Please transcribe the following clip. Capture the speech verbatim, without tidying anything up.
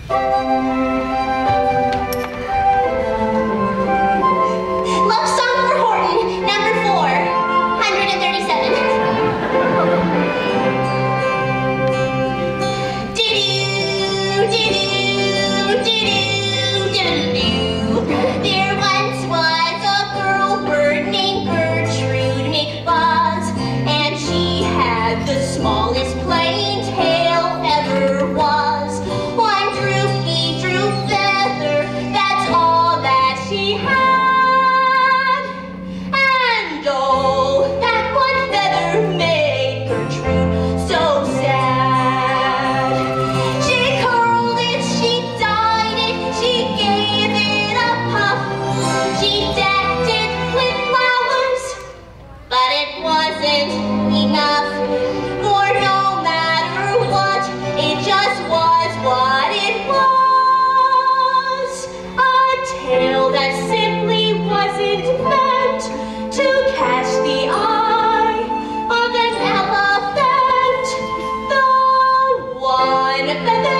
Love song for Horton, number four, one hundred thirty-seven. Do-do, do-do, do-do, do-do. There once was a girl bird named Gertrude McFuzz, and she had the smallest plain tail ever was. One droopy droop feather, that's all that she had. And oh, that one feather made Gertrude so sad. She curled it, she dyed it, she gave it a puff. She decked it with flowers, but it wasn't enough. For no matter what, it just was what it was. A tail that simply wasn't meant to catch the eye of an elephant. The one feather